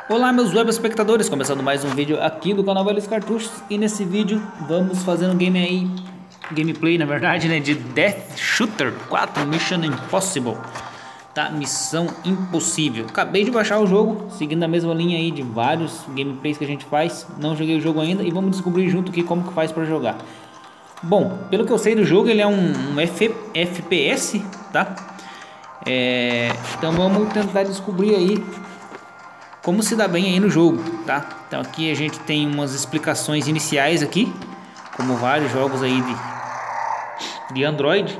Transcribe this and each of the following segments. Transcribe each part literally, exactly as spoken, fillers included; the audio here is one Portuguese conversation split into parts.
Olá meus web espectadores, começando mais um vídeo aqui do canal Velhos Cartuchos. E nesse vídeo vamos fazer um game aí, gameplay na verdade, né, de Death Shooter quatro Mission Impossible, tá? Missão Impossível. Acabei de baixar o jogo, seguindo a mesma linha aí de vários gameplays que a gente faz. Não joguei o jogo ainda e vamos descobrir junto aqui como que faz para jogar. Bom, pelo que eu sei do jogo, ele é um, um F P S, tá? É, então vamos tentar descobrir aí como se dá bem aí no jogo, tá? Então aqui a gente tem umas explicações iniciais aqui, como vários jogos aí de, de Android.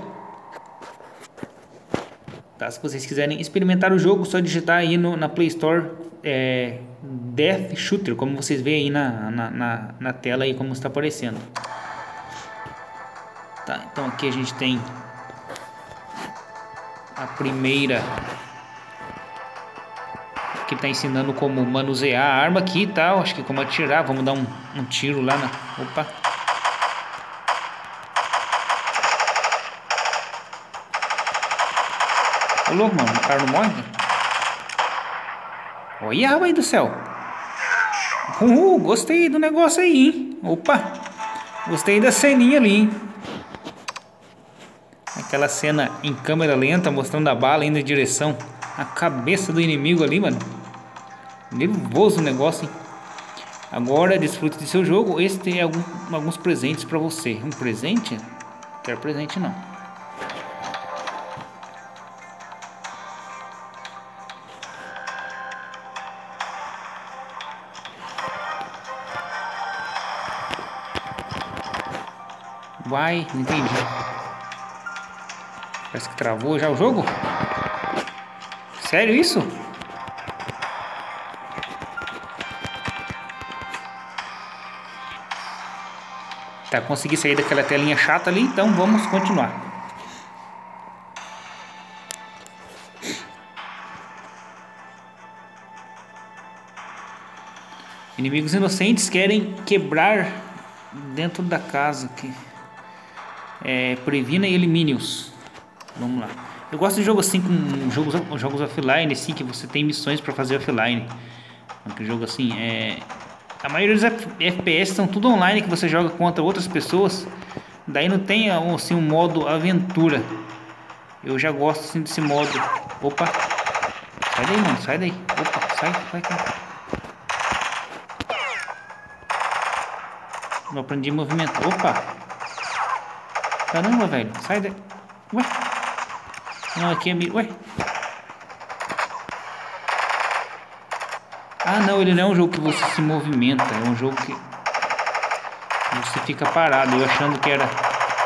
Tá? Se vocês quiserem experimentar o jogo, só digitar aí no, na Play Store é, Death Shooter, como vocês veem aí na, na, na, na tela aí, como está aparecendo. Tá, então aqui a gente tem a primeira, que está ensinando como manusear a arma aqui e tal. Acho que como atirar. Vamos dar um, um tiro lá na... Opa! Ô louco, mano. O cara não morre? Olha, rapaz do céu. Uh, gostei do negócio aí, hein? Opa! Gostei da ceninha ali, hein? Aquela cena em câmera lenta, mostrando a bala indo em direção à cabeça do inimigo ali, mano. Nervoso o negócio, hein? Agora desfrute de seu jogo. Esse tem algum, alguns presentes pra você. Um presente? Quero presente não. Vai, não entendi. Parece que travou já o jogo. Sério isso? Tá, consegui sair daquela telinha chata ali, então vamos continuar. Inimigos inocentes querem quebrar dentro da casa aqui. É, previna e elimine-os. Vamos lá. Eu gosto de jogo assim, com jogos, jogos offline, assim, que você tem missões para fazer offline. Um jogo assim, é... A maioria dos F P S são tudo online, que você joga contra outras pessoas. Daí não tem assim, um modo aventura. Eu já gosto assim, desse modo. Opa! Sai daí, mano, sai daí. Opa, sai, sai, sai. Não aprendi movimento. Opa! Caramba, velho, sai daí. Ué? Não, aqui é meio... Ué? Ah, não, ele não é um jogo que você se movimenta. É um jogo que você fica parado. Eu achando que era...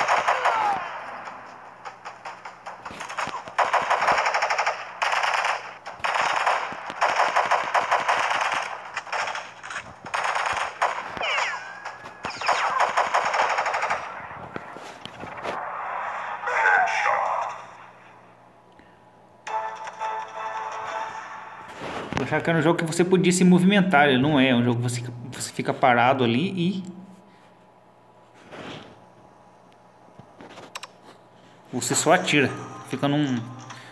Eu achava que era um jogo que você podia se movimentar. Ele não é, é um jogo que você, você fica parado ali e... Você só atira. Fica num...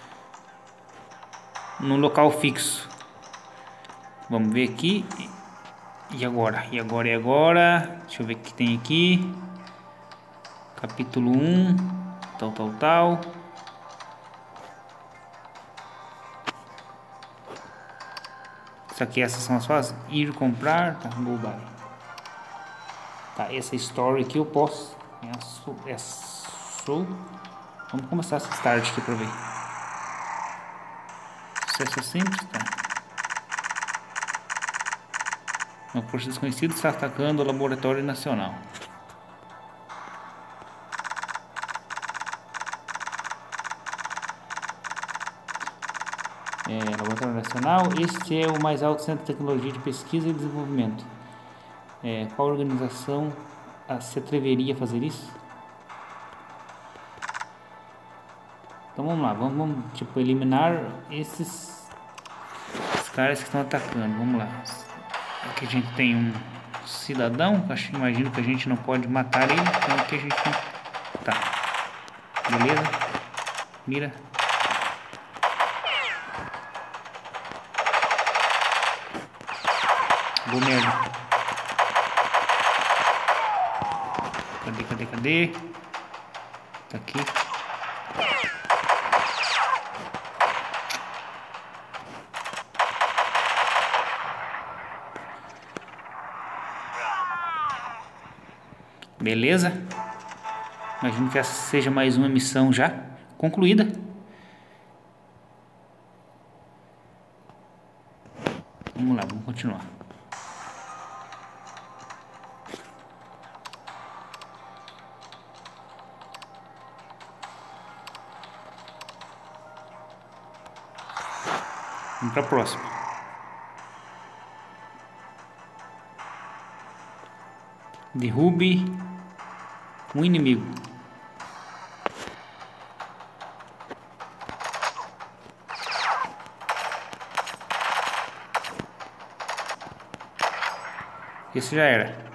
Num local fixo. Vamos ver aqui. E agora? E agora? E agora? Deixa eu ver o que tem aqui. Capítulo um. Tal, tal, tal. Isso aqui, essas são as fases. Ir comprar, tá, go buy. Tá, essa story aqui eu posso. É sou. Vamos começar essa start aqui pra ver. Sucesso simples, tá. Uma força desconhecida está atacando o laboratório nacional. É, Laboratório Nacional. Este é o mais alto centro de tecnologia de pesquisa e desenvolvimento. É, qual organização se atreveria a fazer isso? Então vamos lá, vamos, vamos tipo eliminar esses, esses caras que estão atacando. Vamos lá. Aqui a gente tem um cidadão. Acho, imagino que a gente não pode matar ele. Então aqui a gente tem... Tá. Beleza. Mira. Vou merda. Cadê, cadê, cadê? Tá aqui. Beleza? Imagino que essa seja mais uma missão já concluída. Vamos lá, vamos continuar. Vamos para a próxima. Derrube um inimigo. Esse já era.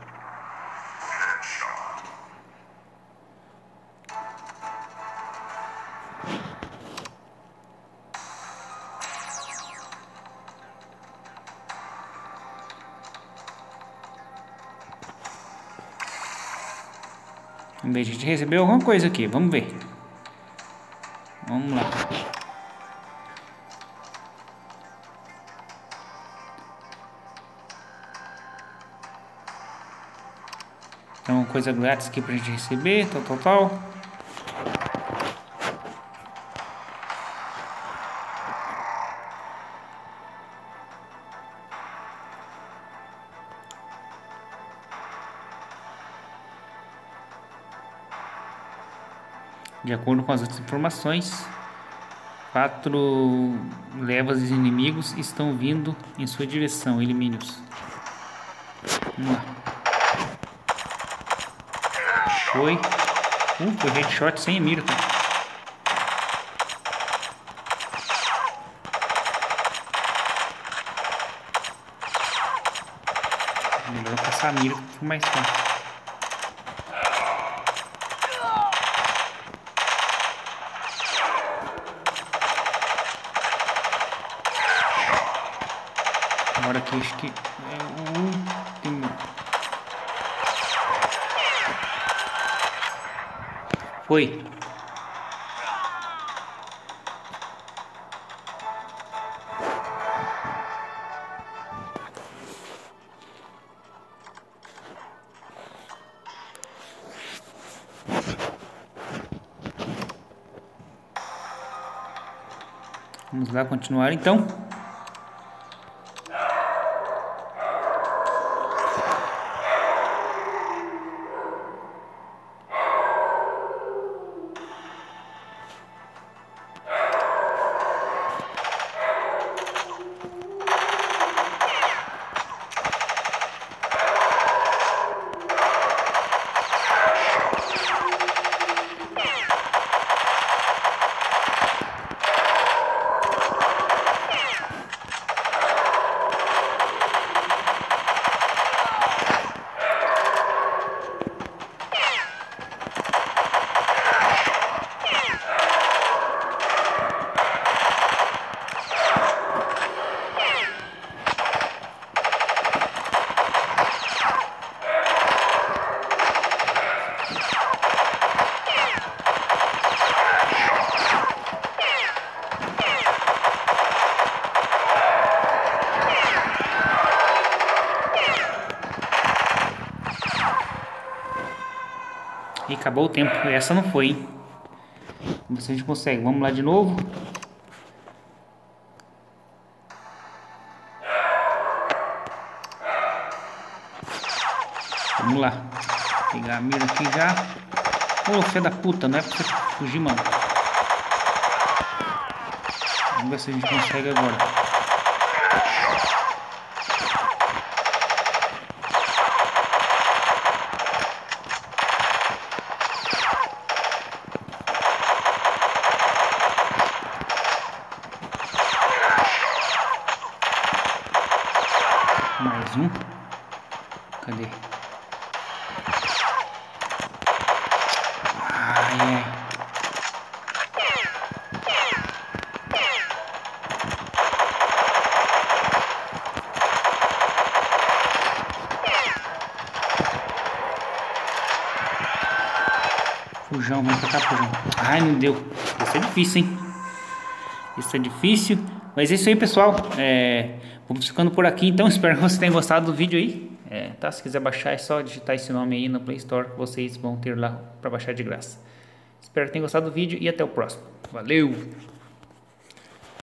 A gente recebeu alguma coisa aqui, vamos ver. Vamos lá. Tem uma coisa grátis aqui pra gente receber, tal, tal, tal. De acordo com as outras informações, quatro levas de inimigos estão vindo em sua direção. Elimine-os. Vamos lá. Foi. Uh, foi headshot sem mira. Melhor passar a mira, que foi mais fácil. Agora aqui acho que é o último. Foi. Vamos lá continuar então. E acabou o tempo. Essa não foi, hein? Vamos ver se a gente consegue. Vamos lá de novo. Vamos lá. Pegar a mira aqui já. Ô, filho da puta, não é pra você fugir, mano. Vamos ver se a gente consegue agora. Mais um. Cadê? Ai, ai. Fujão, vem pra cá, Fujão. Ai, não deu. Isso é difícil, hein? Isso é difícil. Mas é isso aí, pessoal. É, vamos ficando por aqui, então. Espero que vocês tenham gostado do vídeo aí. É, tá? Se quiser baixar, é só digitar esse nome aí no Play Store que vocês vão ter lá pra baixar de graça. Espero que tenham gostado do vídeo e até o próximo. Valeu!